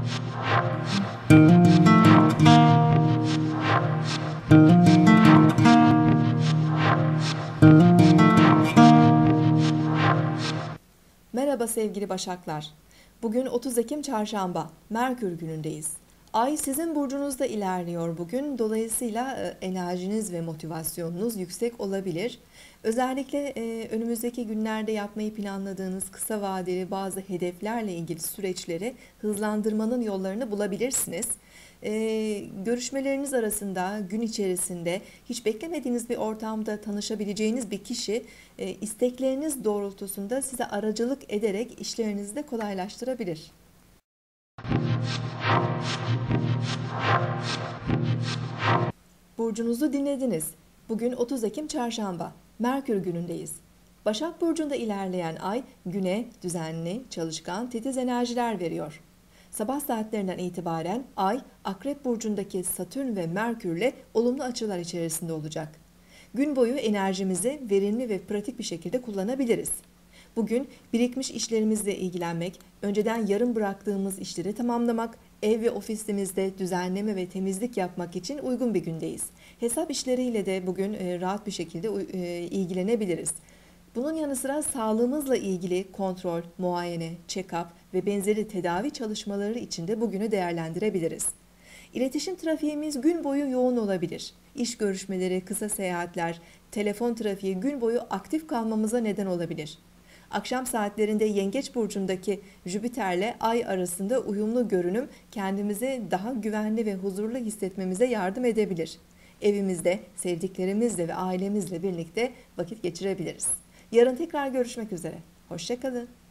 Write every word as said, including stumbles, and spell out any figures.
Merhaba sevgili Başaklar. Bugün otuz Ekim Çarşamba, Merkür günündeyiz. Ay sizin burcunuzda ilerliyor bugün. Dolayısıyla e, enerjiniz ve motivasyonunuz yüksek olabilir. Özellikle e, önümüzdeki günlerde yapmayı planladığınız kısa vadeli bazı hedeflerle ilgili süreçleri hızlandırmanın yollarını bulabilirsiniz. E, görüşmeleriniz arasında gün içerisinde hiç beklemediğiniz bir ortamda tanışabileceğiniz bir kişi e, istekleriniz doğrultusunda size aracılık ederek işlerinizi de kolaylaştırabilir. Burcunuzu dinlediniz. Bugün otuz Ekim Çarşamba, Merkür günündeyiz. Başak Burcu'nda ilerleyen ay güne düzenli, çalışkan, titiz enerjiler veriyor. Sabah saatlerinden itibaren ay Akrep Burcu'ndaki Satürn ve Merkür'le olumlu açılar içerisinde olacak. Gün boyu enerjimizi verimli ve pratik bir şekilde kullanabiliriz. Bugün birikmiş işlerimizle ilgilenmek, önceden yarım bıraktığımız işleri tamamlamak, ev ve ofisimizde düzenleme ve temizlik yapmak için uygun bir gündeyiz. Hesap işleriyle de bugün rahat bir şekilde ilgilenebiliriz. Bunun yanı sıra sağlığımızla ilgili kontrol, muayene, check-up ve benzeri tedavi çalışmaları için de bugünü değerlendirebiliriz. İletişim trafiğimiz gün boyu yoğun olabilir. İş görüşmeleri, kısa seyahatler, telefon trafiği gün boyu aktif kalmamıza neden olabilir. Akşam saatlerinde Yengeç Burcu'ndaki Jüpiter'le Ay arasında uyumlu görünüm kendimizi daha güvenli ve huzurlu hissetmemize yardım edebilir. Evimizde sevdiklerimizle ve ailemizle birlikte vakit geçirebiliriz. Yarın tekrar görüşmek üzere. Hoşça kalın.